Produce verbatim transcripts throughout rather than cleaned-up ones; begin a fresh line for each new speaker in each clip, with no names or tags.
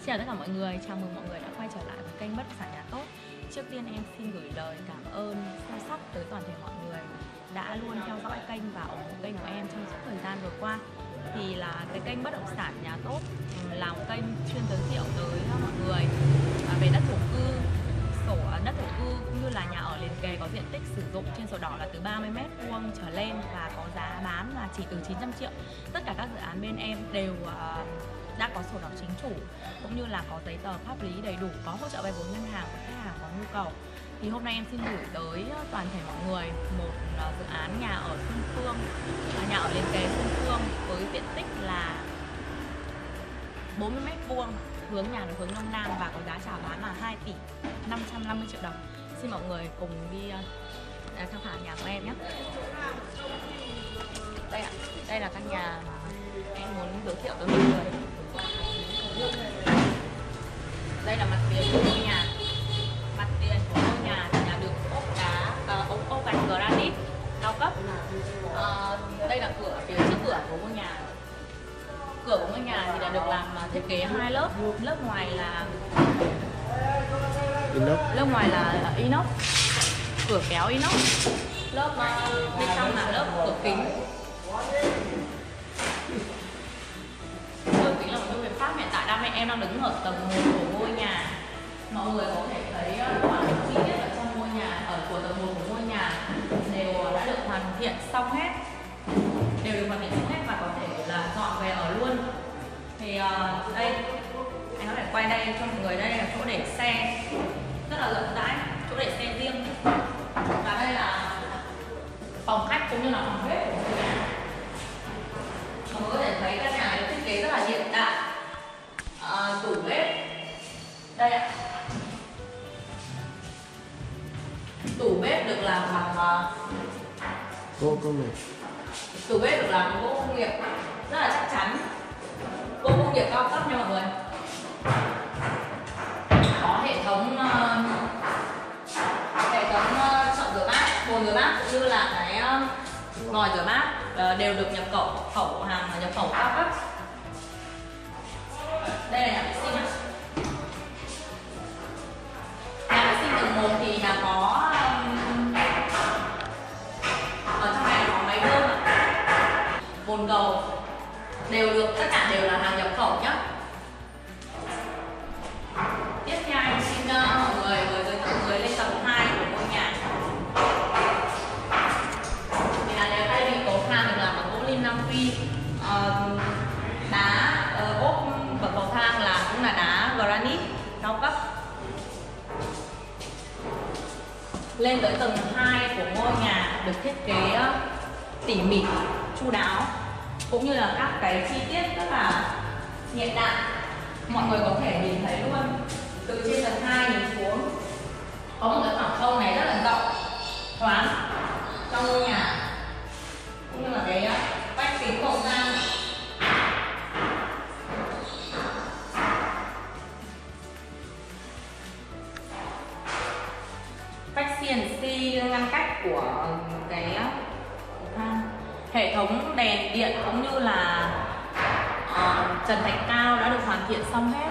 Chào tất cả mọi người, chào mừng mọi người đã quay trở lại với kênh Bất Động Sản Nhà Tốt. Trước tiên em xin gửi lời cảm ơn sâu sắc tới toàn thể mọi người đã luôn theo dõi kênh và ủng hộ kênh của em trong suốt thời gian vừa qua. Thì là cái kênh Bất Động Sản Nhà Tốt là một kênh chuyên giới thiệu tới mọi người về đất thổ cư, sổ đất thổ cư cũng như là nhà ở liền kề có diện tích sử dụng trên sổ đỏ là từ ba mươi mét vuông trở lên và có giá bán là chỉ từ chín trăm triệu. Tất cả các dự án bên em đều đã có sổ đỏ chính chủ cũng như là có giấy tờ pháp lý đầy đủ, có hỗ trợ vay vốn ngân hàng của khách hàng có nhu cầu. Thì hôm nay em xin gửi tới toàn thể mọi người một dự án nhà ở Xuân Phương, nhà ở liền kề Xuân Phương với diện tích là bốn mươi mét vuông, hướng nhà là hướng đông nam và có giá chào bán là hai tỷ năm trăm năm mươi triệu đồng. Xin mọi người cùng đi uh, tham khảo nhà của em nhé. Đây ạ, đây là căn nhà mà em muốn giới thiệu tới mọi người. Đây là mặt tiền của ngôi nhà. Mặt tiền của ngôi nhà thì là được ốp đá, uh, ốp ốp gạch granite cao cấp. Uh, đây là cửa, phía trước cửa của ngôi nhà. Cửa của ngôi nhà thì là được làm thiết kế hai lớp. Lớp ngoài là
inox,
lớp ngoài là inox, cửa kéo inox. Lớp uh, bên trong là lớp cửa kính. Cửa kính là một công việc Pháp. Hiện tại đam mê em đang đứng ở tầng một của ngôi nhà. Mọi người có thể thấy toàn bộ chi tiết ở trong ngôi nhà, ở của tầng một của ngôi nhà đều đã được hoàn thiện xong hết, đều được hoàn thiện xong hết và có thể là dọn về ở luôn. Thì uh, đây anh có thể quay đây cho mọi người, đây là chỗ để xe rất là rộng rãi, chỗ để xe riêng, và đây là phòng khách cũng như là phòng bếp của ngôi nhà. Mọi người có thể thấy căn nhà được thiết kế rất là hiện đại. À, tủ bếp đây ạ, tủ bếp được làm bằng
gỗ công nghiệp,
tủ bếp được làm bằng gỗ công nghiệp rất là chắc chắn, gỗ công nghiệp cao cấp nha mọi người. Có hệ thống uh, hệ thống uh, chậu rửa bát, bồn rửa bát cũng như là cái uh, vòi rửa bát uh, đều được nhập khẩu khẩu hàng nhập khẩu cao cấp. Đây là nhà vệ sinh ạ. Nhà vệ sinh tầng một thì là có um, ở trong này có máy bơm ạ, bồn cầu đều được, tất cả đều là hàng nhập khẩu nhé. Tiếp theo em xin uh, mọi người mời giới thiệu người lên tầng hai của ngôi nhà. Thì là nếu đây bị cầu thang được làm bằng gỗ lim Nam Phi, uh, đá uh, ốp bậc cầu thang là cũng là đá granite cao cấp. Lên tới tầng hai của ngôi nhà được thiết kế uh, tỉ mỉ, chu đáo cũng như là các cái chi tiết rất là hiện đại. Mọi người có thể nhìn thấy luôn từ trên tầng hai nhìn xuống có một cái khoảng không này rất là rộng thoáng trong ngôi nhà, cũng như là cái vách kính cầu thang. Vách xê en xê ngăn cách của cái cầu thang. Hệ thống đèn điện cũng như là uh, trần thạch cao đã được hoàn thiện xong hết.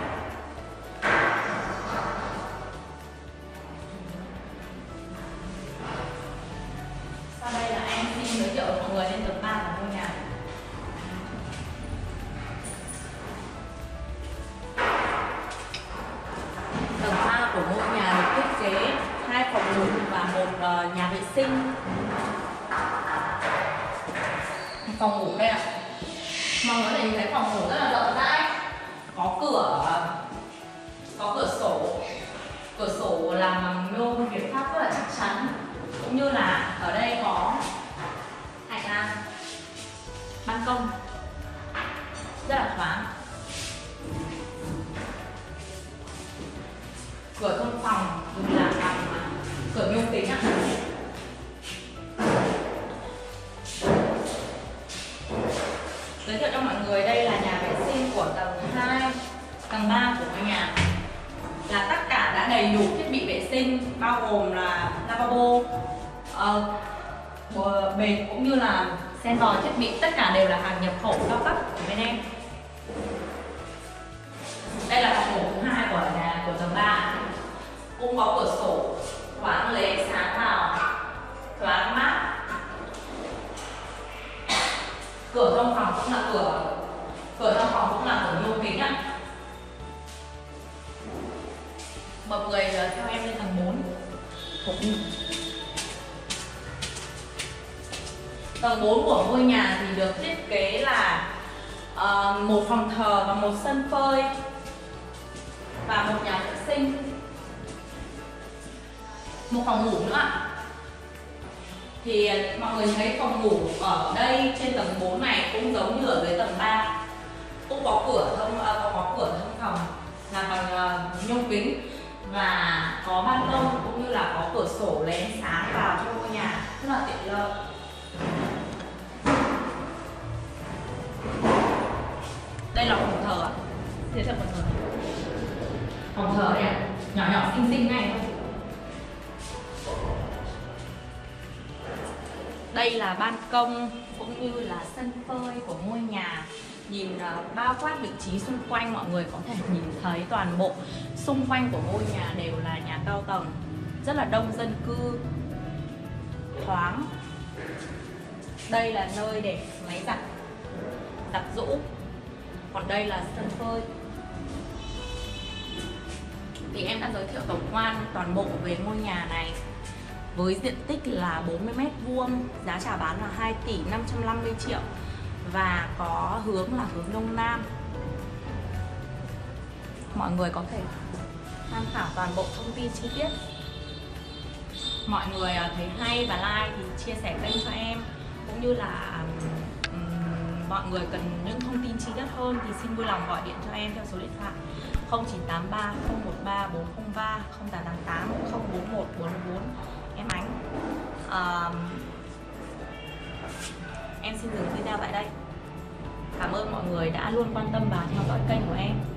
Sau đây là em xin giới thiệu mọi người lên tầng ba của ngôi nhà. Tầng ba của ngôi nhà được thiết kế hai phòng ngủ và một uh, nhà vệ sinh. Phòng ngủ đây ạ. Mọi người thấy thấy phòng ngủ rất là rộng rãi, có cửa, có cửa sổ, cửa sổ làm bằng nhôm Việt Pháp rất là chắc chắn, cũng như là ở đây có hành lang, ban công rất là thoáng. Cửa thông phòng dùng làm bằng cửa nhôm kính ạ. Giới thiệu cho mọi người đây là nhà vệ sinh của tầng hai, tầng ba của ngôi nhà. Là tất cả đã đầy đủ thiết bị vệ sinh bao gồm là lavabo, uh, bệt cũng như là sen vòi thiết bị, tất cả đều là hàng nhập khẩu cao cấp của bên em. Đây là phòng ngủ thứ hai của nhà của tầng ba. Cũng có cửa sổ thoáng lấy ánh sáng vào, thoáng mát. Cửa trong phòng cũng là cửa cửa trong phòng cũng là cửa nhôm kính ạ. Mọi người theo em lên tầng bốn. Tầng bốn của ngôi nhà thì được thiết kế là uh, một phòng thờ và một sân phơi và một nhà vệ sinh, một phòng ngủ nữa. Thì mọi người thấy phòng ngủ ở đây trên tầng bốn này cũng giống như ở dưới tầng ba, cũng có cửa thông uh, có, có cửa thông phòng là bằng uh, nhôm kính và có ban công cũng như là có cửa sổ lấy ánh sáng vào trong ngôi nhà rất là tiện lợi. Đây là phòng thờ ạ. Thế là phòng thờ. Phòng thờ này ạ, nhỏ nhỏ xinh xinh này thôi. Đây là ban công cũng như là sân phơi của ngôi nhà. Nhìn uh, bao quát vị trí xung quanh, mọi người có thể nhìn thấy toàn bộ xung quanh của ngôi nhà đều là nhà cao tầng, rất là đông dân cư, thoáng. Đây là nơi để máy giặt, giặt giũ. Còn đây là sân phơi. Thì em đã giới thiệu tổng quan toàn bộ về ngôi nhà này với diện tích là bốn mươi mét vuông, giá chào bán là hai tỷ năm trăm năm mươi triệu và có hướng là hướng đông nam. Mọi người có thể tham khảo toàn bộ thông tin chi tiết. Mọi người thấy hay và like thì chia sẻ kênh cho em, cũng như là um, mọi người cần những thông tin chi tiết hơn thì xin vui lòng gọi điện cho em theo số điện thoại không chín tám ba không một ba bốn không ba không tám tám tám không bốn một bốn bốn. Em Ánh. Uh, em xin dừng video tại đây. Cảm ơn mọi người đã luôn quan tâm và theo dõi kênh của em.